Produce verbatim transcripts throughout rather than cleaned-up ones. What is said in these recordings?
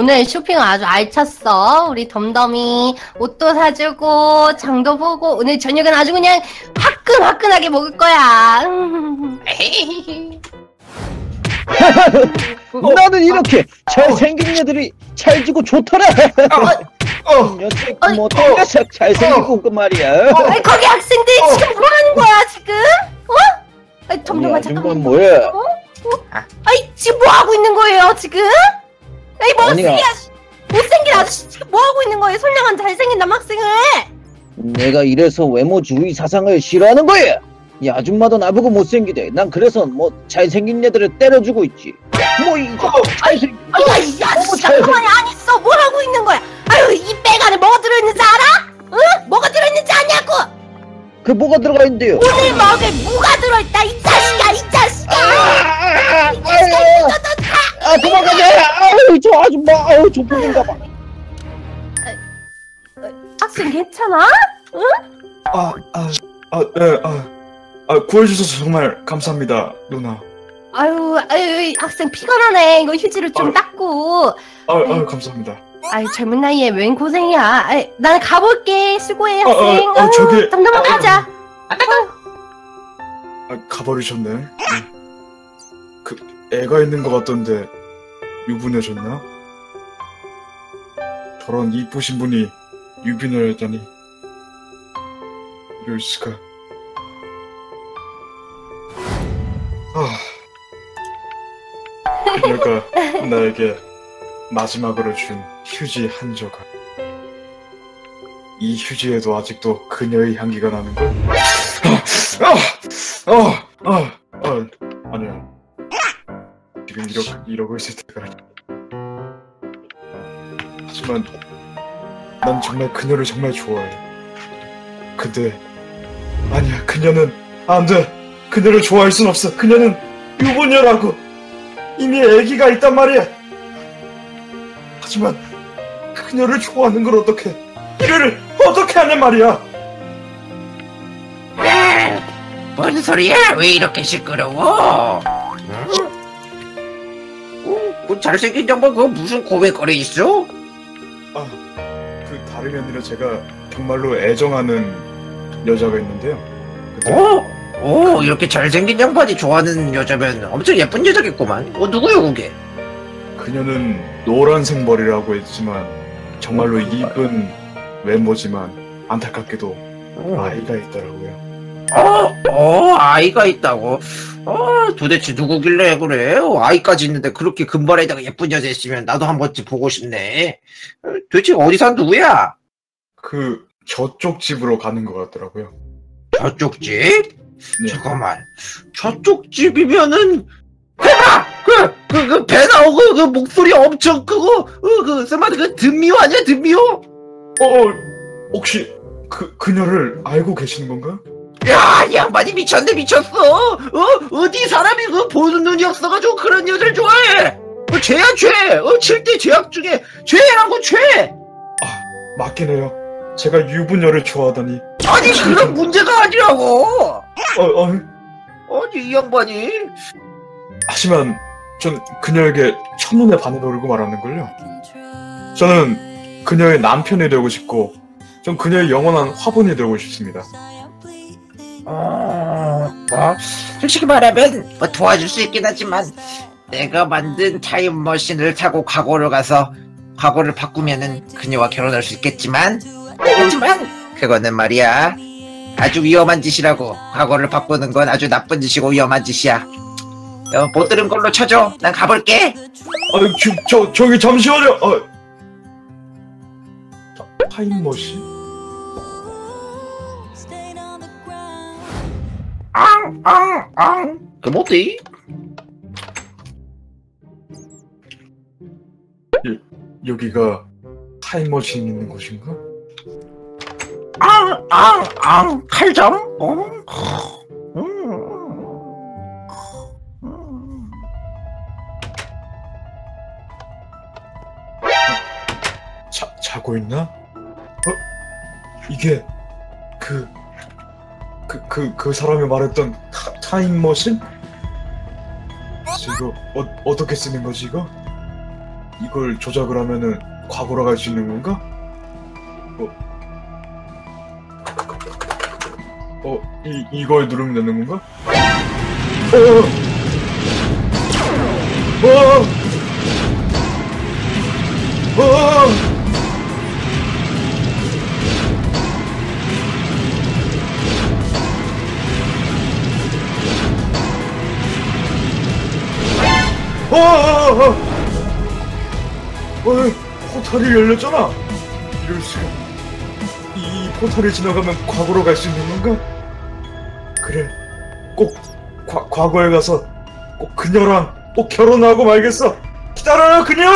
오늘 쇼핑 아주 알찼어. 우리 덤덤이 옷도 사주고 장도 보고 오늘 저녁은 아주 그냥 화끈화끈하게 먹을 거야. 나는 이렇게 잘생긴 애들이 찰지고 좋더라. 녀석 뭐 녀석 잘생기고 그 말이야. 아니, 거기 학생들 지금 뭐 하는 거야 지금? 어? 아니 덤덤아 잠깐만. 뭐야? 어? 어? 아니 지금 뭐 하고 있는 거예요 지금? 아니 못생긴 못생긴 아저씨 지금 뭐 하고 있는 거예요? 선량한 잘생긴 남학생을. 내가 이래서 외모주의 사상을 싫어하는 거야. 이 아줌마도 나보고 못생기대. 난 그래서 뭐 잘생긴 애들을 때려주고 있지. 뭐 이거 잘생긴. 아니 이 아저씨가 가만히 안 있어. 뭘 하고 있는 거야? 아유 이 백 안에 뭐가 들어있는지 알아? 응? 뭐가 들어있는지 아냐고? 그 뭐가 들어가 있는데요? 오늘 먹을 무가 들어있다 이 자식아 이 자식아. 아, 이 자식아 이거 너 다. 아 도망가자. 아유 저 아줌마 아유 족보인가 봐. 학생 괜찮아? 응? 아, 아, 아, 네, 아, 아, 구해주셔서 정말 감사합니다, 누나. 아유, 아유, 학생 피가 나네. 이거 휴지로 좀 아유. 닦고. 아, 아, 감사합니다. 아유, 젊은 나이에 웬 고생이야. 아유, 나는 가볼게. 수고해, 아, 아, 학생. 아, 아유, 저기- 담담아 가자. 아, 가버리셨네. 네. 그, 애가 있는 것 같던데, 유부녀셨나? 저런 이쁘신 분이 유부녀였다니. 이럴 수가. 아, 그녀가 나에게 마지막으로 준 휴지 한 조각. 이 휴지에도 아직도 그녀의 향기가 나는걸? 아! 아! 아! 아! 아니야. 지금 이러, 이러고 있을 때가 아니야. 하지만 난 정말 그녀를 정말 좋아해. 근데 아니야, 그녀는 안 돼. 그녀를 좋아할 순 없어. 그녀는 유부녀라고. 이미 아기가 있단 말이야. 하지만 그녀를 좋아하는 걸 어떻게? 이를 어떻게 하냔 말이야. 뭔 소리야? 왜 이렇게 시끄러워? 응? 어? 그 잘생긴 양반 그거 무슨 고백거리 있어? 아, 그 다름이 아니라 제가 정말로 애정하는 여자가 있는데요. 근데 어? 오, 이렇게 잘생긴 양반이 좋아하는 여자면 엄청 예쁜 여자겠구만. 어, 누구요 그게? 그녀는 노란색 머리라고 했지만 정말로 이쁜 외모지만 안타깝게도 어, 아이가 있더라고요. 어, 어, 아이가 있다고? 어, 도대체 누구길래 그래? 어, 아이까지 있는데 그렇게 금발에다가 예쁜 여자 있으면 나도 한 번쯤 보고 싶네. 어, 도대체 어디 산 누구야? 그 저쪽 집으로 가는 것 같더라고요. 저쪽 집? 네. 잠깐만, 저쪽 집이면은 대박! 그, 그, 그, 배 나오고, 그, 목소리 엄청 크고, 그, 그, 설마, 그, 든미호 아니야, 든미호? 어, 어, 혹시 그 그녀를 알고 계시는 건가? 야, 이 양반이 미쳤네, 미쳤어! 어? 어디 사람이 그, 보는 눈이 없어가지고 그런 여자를 좋아해! 어, 죄야, 죄! 어, 칠대 죄악 중에, 죄라고, 죄! 맞긴 해요. 제가 유부녀를 좋아하다니. 아니, 그런 문제가 아니라고! 어, 어, 아니, 이 양반이. 하지만 전 그녀에게 첫눈에 반해버리고 말았는걸요. 저는 그녀의 남편이 되고 싶고 전 그녀의 영원한 화분이 되고 싶습니다. 어, 뭐, 솔직히 말하면, 뭐 도와줄 수 있긴 하지만, 내가 만든 타임머신을 타고 과거로 가서, 과거를 바꾸면은 그녀와 결혼할 수 있겠지만, 하지만, 그거는 말이야, 아주 위험한 짓이라고. 과거를 바꾸는 건 아주 나쁜 짓이고 위험한 짓이야. 어, 못 들은 걸로 쳐줘. 난 가볼게. 아, 저, 저, 저기 잠시만요. 어. 타- 타임머신? 앙, 앙, 앙. 그 뭐지? 여기가 타임머신 있는 곳인가? 앙, 앙, 앙. 칼점? 어? 음. 자, 자고 있나? 어? 이게 그, 그, 그, 그 사람이 말했던 타, 타임머신? 이거 어, 어떻게 쓰는 거지 이거? 이걸 조작을 하면은 과거로 갈 수 있는 건가? 어, 어, 이, 이걸 누르면 되는 건가? 어, 어, 어, 어. 어, 어, 어, 어, 포탈이 열렸잖아. 이럴 수가. 이 포탈을 지나가면 과거로 갈 수 있는 건가? 그래, 꼭 과, 과거에 가서 꼭 그녀랑 꼭 결혼하고 말겠어. 기다려요, 그녀!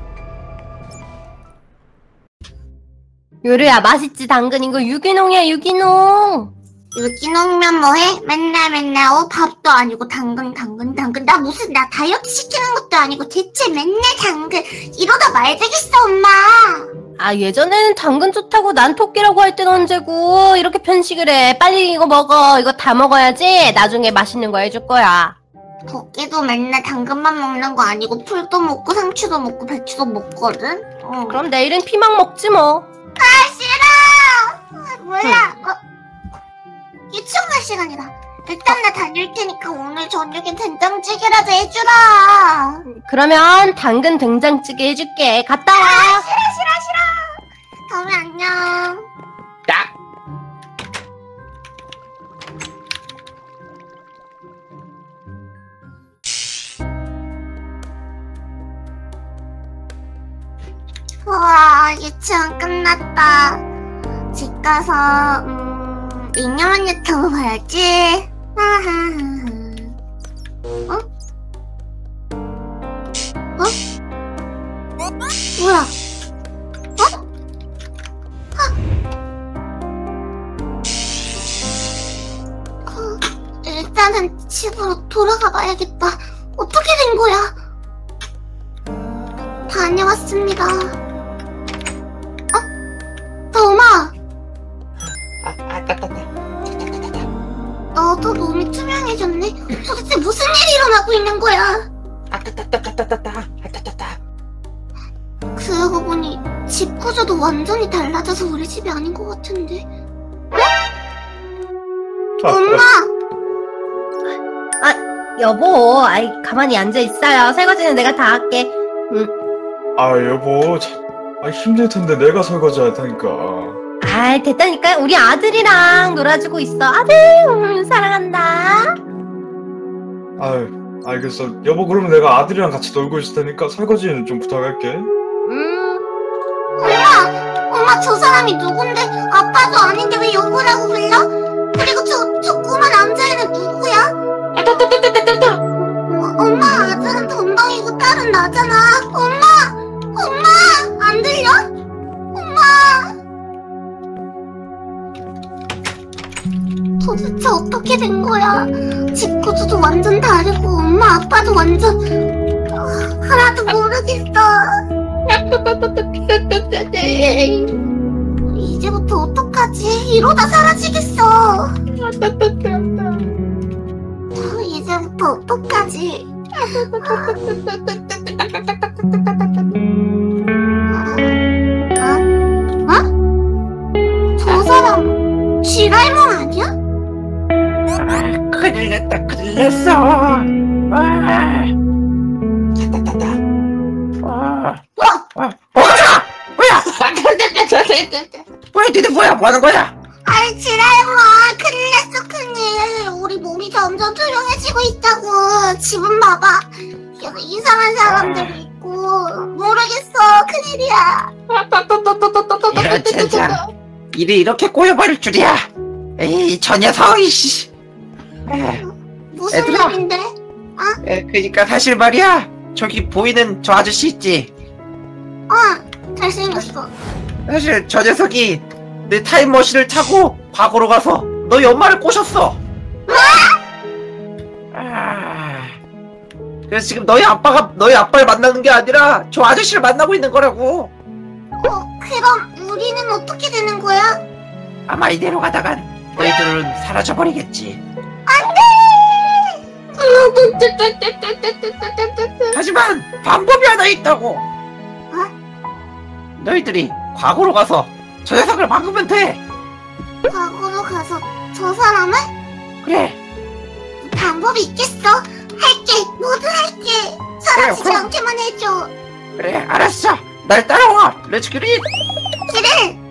요루야, 맛있지? 당근 이거 유기농이야, 유기농. 유기농면 뭐해? 맨날 맨날 어 밥도 아니고 당근 당근 당근 나 무슨 나 다이어트 시키는 것도 아니고 대체 맨날 당근 이러다 말 되겠어 엄마. 아, 예전에는 당근 좋다고 난 토끼라고 할 땐 언제고 이렇게 편식을 해. 빨리 이거 먹어. 이거 다 먹어야지 나중에 맛있는 거 해줄 거야. 토끼도 맨날 당근만 먹는 거 아니고 풀도 먹고 상추도 먹고 배추도 먹거든. 어. 그럼 내일은 피망 먹지 뭐. 아 싫어. 아, 뭐야? 어. 유치원갈 시간이다. 일단 나 다닐 테니까 오늘 저녁엔 된장찌개라도 해주라. 그러면 당근 된장찌개 해줄게. 갔다 와. 아, 싫어 싫어 싫어. 다음에 안녕. 딱. 우와 유치원 끝났다. 집 가서 음. 잉여만 유튜브 봐야지. 어? 어? 뭐야? 어? 어? 일단은 집으로 돌아가 봐야겠다. 어떻게 된 거야? 다녀왔습니다. 어? 더마! 너도 몸이 투명해졌네? 도대체 무슨 일이 일어나고 있는 거야? 그러고 보니 집 구조도 완전히 달라져서 우리 집이 아닌 것 같은데. 엄마! 아, 여보. 아이, 가만히 앉아있어요. 설거지는 내가 다 할게. 응. 아 여보, 참, 아, 힘들 텐데 내가 설거지 할 테니까. 아이, 됐다니까. 우리 아들이랑 놀아주고 있어. 아들, 음, 사랑한다. 아유, 알겠어. 여보, 그러면 내가 아들이랑 같이 놀고 있을 테니까 설거지는 좀 부탁할게. 음. 엄마! 엄마 저 사람이 누군데? 아빠도 아닌데 왜 여보라고 불러? 그리고 저, 저 꼬마 남자애는 누구야? 어, 엄마 아들은 덤덩이고 딸은 나잖아. 엄마! 엄마! 안 들려? 엄마! 도대체 어떻게 된 거야? 집 구조도 완전 다르고 엄마 아빠도 완전 어, 하나도 모르겠어. 이제부터 어떡하지? 이러다 사라지겠어. 어, 이제부터 어떡하지? 어? 어? 저 사람 지랄몬 아니야? 아, 큰일 났다, 큰일 났어. 아, 따따따따. 아, 아, 뭐야? 뭐야? 뭐야, 니들 뭐야? 뭐 하는 거야? 아이 지랄몬 큰일 났어 큰일. 우리 몸이 점점 투명해지고 있다고. 집은 봐봐. 계속 이상한 사람들이 있고 모르겠어. 큰일이야. 이런 젠장. 일이 이렇게 꼬여버릴 줄이야. 에이, 저 녀석, 이씨. 무슨 얘들아. 일인데? 에, 그니까 사실 말이야. 저기 보이는 저 아저씨 있지? 어 잘생겼어. 사실 저 녀석이 내 타임머신을 타고 과거로 가서 너희 엄마를 꼬셨어. 아, 그래서 지금 너희 아빠가 너희 아빠를 만나는 게 아니라 저 아저씨를 만나고 있는 거라고. 어 그럼 우리는 어떻게 되는 거야? 아마 이대로 가다간 너희들은 사라져버리겠지. 하지만 방법이 하나 있다고. 너희들이 과거로 가서 저 녀석을 바꾸면 돼. 과거로 가서 저 사람을? 그래. 방법이 있겠어? 할게, 모두 할게. 사라지지 그래, 그럼. 않게만 해줘. 그래 알았어. 날 따라와. 렛츠 기릿. 그래.